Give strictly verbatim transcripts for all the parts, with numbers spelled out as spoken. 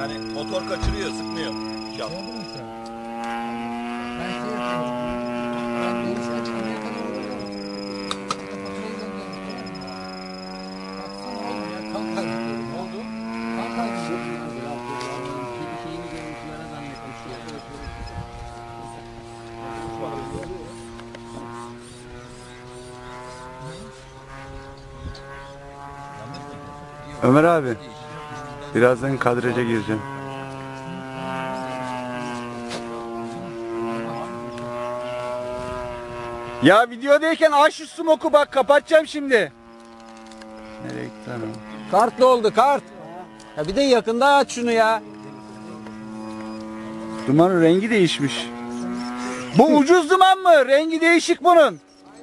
Yani motor kaçırıyor, sıkmıyor. Şap. Ben şey yapıyorum. Ben değişen çıkmaya kadar oluyorum. Faturayı gönderiyorum. Baksana oğlum ya. Kan kaybediyorum. Ne oldu? Kan kaybediyorum. Kedi şeyini görüntülere zannetmiş ya. Ömer abi, birazdan kadraja gireceğim. Ya videodayken aç şu smoke'u bak, kapatacağım şimdi. Nereye gitti adam? Kartlı oldu kart. Ya bir de yakında aç şunu ya. Dumanın rengi değişmiş. Bu ucuz duman mı? Rengi değişik bunun.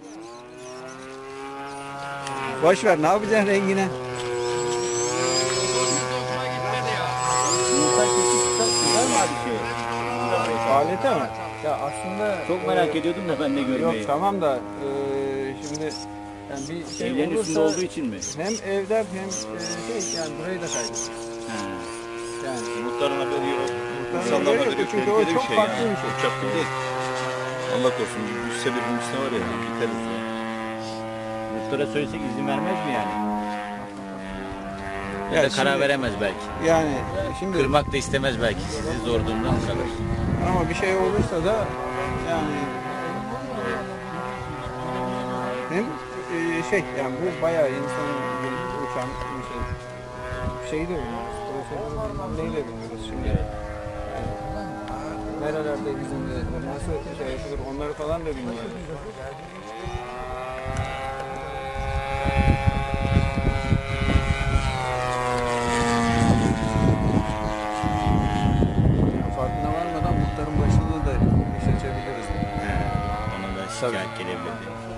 Boş ver, ne yapacaksın rengine? Alete mi? Ya aslında Çok merak e, ediyordum da ben de görmeyi. Yok tamam da e, şimdi yani bir şey Evlerin olursa üstünde olduğu için mi? hem evler hem e, şey yani burayı da kaybeder. Yani Muhtarın haberi yok. muhtarın İnsanların haberi yok, haberi yok. çünkü o Tehlikeli çok bir şey farklı yani. bir şey. Uçak gibi değil. Allah korusun. Düşse bir üstüne var ya. Biteriz ya. Muhtara söylesek izin vermez mi yani? Ya, Ya da karar şimdi- veremez belki. Yani şimdi Kırmak da istemez belki. Sizi zor durumda mı kalır? ama bir şey olursa da yani hem e, şey yani bu bayağı insanın gelip uçan bir şey. Şeyi de bilmiyoruz. Profesyonel neyi de bilmiyoruz şimdi. Yani, nerelerde izin verilir, nasıl şey yapılır onları falan da bilmiyoruz. Yani farkına varmadan muhtarın başına da iş açabiliriz. Ona da şikayet gelebilir.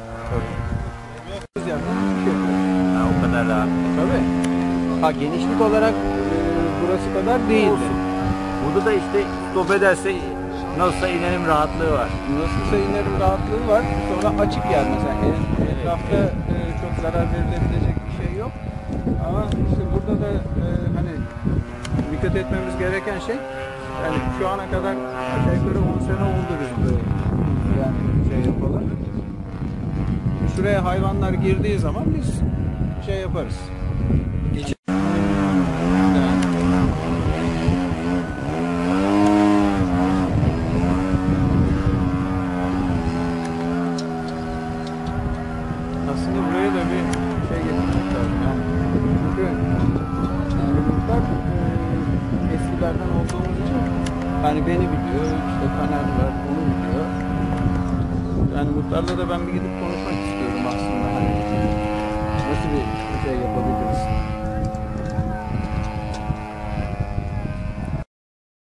Biz yani bir şey yapıyoruz. Ha, o kadar rahat. Tabii. Ha genişlik olarak e, burası kadar değildi. Burada da işte stop ederse nasılsa inerim rahatlığı var. Nasılsa inerim rahatlığı var. Sonra açık yer mesela. E, etrafta e, çok zarar verilebilecek bir şey yok. Ama işte burada da e, hani dikkat etmemiz gereken şey yani şu ana kadar aşağı yukarı on sene oldu biz böyle yani şey yapalım. Şuraya hayvanlar girdiği zaman biz şey yaparız. Geç- Aslında buraya da bir şey getirmek lazım. Yani çünkü yani muhtar e, eskilerden olduğumuz için hani beni biliyor, işte Taner var, onu biliyor. Yani muhtarla da ben bir gidip konuşmak istiyorum aslında. Hani nasıl bir şey yapabiliriz?